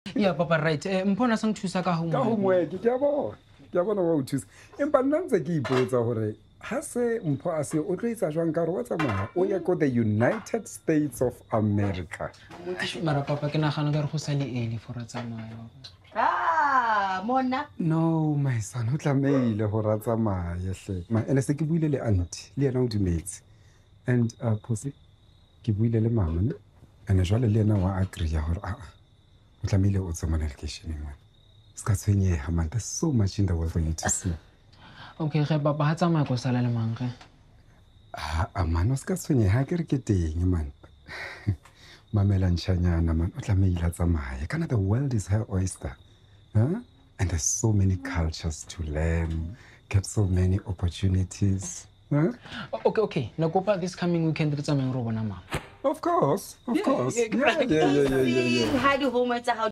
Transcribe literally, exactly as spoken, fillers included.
Yeah, Papa, right. Mpho na sang thusa ka homework. Ka homework, ke a bona. Ke a bona wa o thusa. Empa nna ntse ke ipotsa hore ha se Mpho a se o tlo etsa jwang ka re wa tsamaya o ya ko the United States of America. Mara Papa ke nagana ka re go sa le early for a tsamaya. Ah, Mona. No, my son, o tlameile go ra tsamaya hle. Ma ene se ke buile le auntie, le yena o dumetse. And uh Phosi ke buile le mama ne. Ene jwale le yena wa agree ya hore a o tlameile o tsamaya location man. Ska tshwenyeha man, there's so much in the world for you to see. Okay, ge Papa ha tsamaya go sala le mangge. Ah, man, o ska tshwenyeha ke re ke teng man. Mamela ntshanyana man, o tlameile a tsamaya. Kana the world is her oyster. Huh? And there's so many cultures to learn, get so many opportunities. Huh? Okay, okay. Na kopa this coming weekend re tsamaya ro bona mama. Of course, of Yeah, course. yeah, Yeah, yeah, yeah, yeah, yeah, yeah. How do homework